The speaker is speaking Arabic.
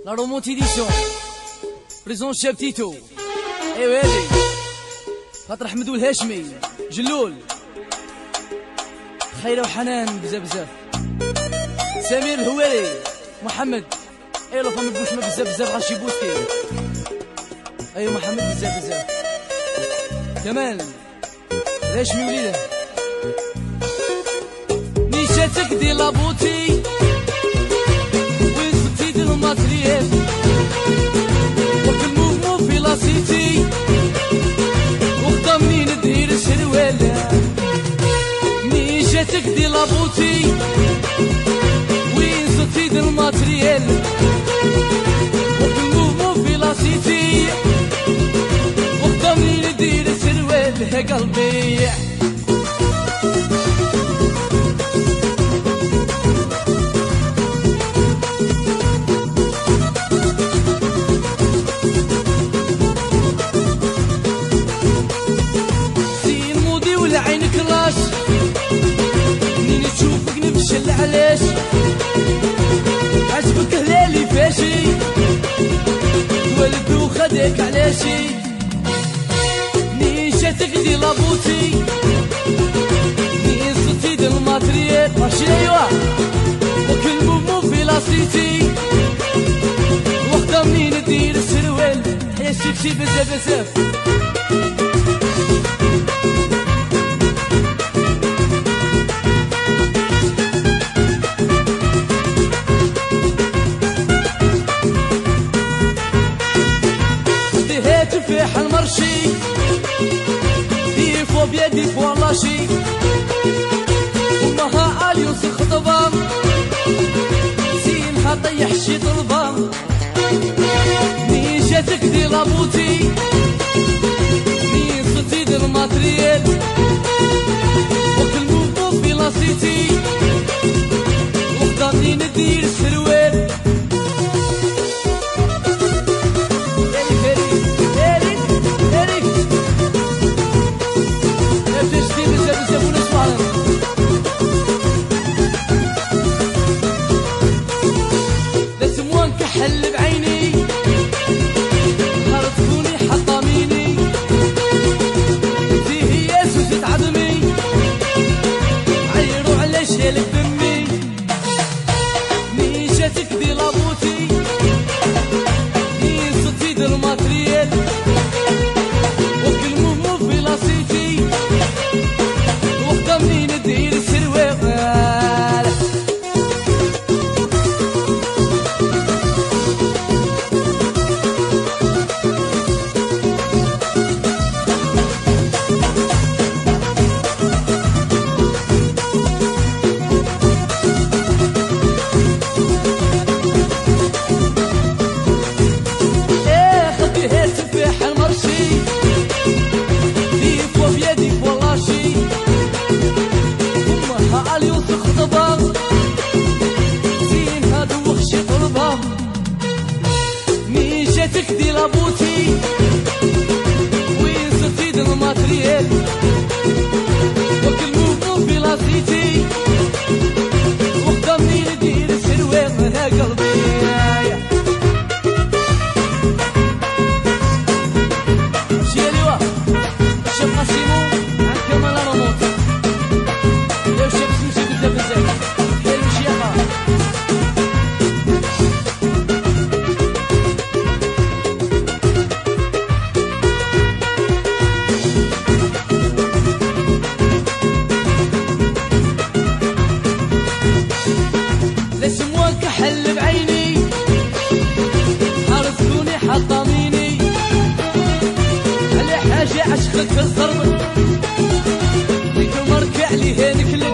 لا رومونتي ديسيون بريزون شاب تيتو. ايوا هادي خاطر احمد والهاشمي جلول خيره وحنان بزاف بزاف. سمير الهواري محمد ايوا فما بوش ما بزاف بزاف غاشي بوستي. ايوا محمد بزاف بزاف. كمال الهاشمي وليده نيشاتك دي لابوتي وين صوتي دي الماتريال وكل موفمون في لاسيتي وخدا منين دير الشروال. نيشاتك دي لابوتي وين صوتي دي الماتريال وكل موفمون في لاسيتي وخدا منين دير الشروال. يا قلبي عينك راش منين تشوفك نفشل علاش عجبك هلالي فاشي تولد وخدك علاشي. منين شاتك دي لابوتي منين صوتي دي الماتريال ماشي ايوا وكل موفمون في لاسيتي وقتا منين دير السروال. يا شيكشي بزاف بزاف. تفاح المرشي ديفو بيدي فوالاشي ومها اليوس خطبام زين حطيح شي طلبام. مين جاتك دي لابوتي مين صوتي دي الماتريال وكل موفمون في لاسيتي وخدا منين ندير السروال. حل بعيني خرطوني حطاميني فيه هي سوسة عظمي عيروا على شيلك دمي. مين جاتك دي لابوتي مين صوتي دي الماتريال وكل موفمون في لاسيتي وخدا منين دير السروال. جاتك دي لابوتي وين صوتي دي الماتريال وكل موفمون في لاسيتي وخدا منين دير السروال. يا قلبي مشي اليوا شاف قاسيمو عند كمال رموت يا شاف سوسي بزاف بزاف. خير مشيخة حل بعيني حرصوني حطاميني على حاجة عشقك في الصرب ليك مركع لي هانك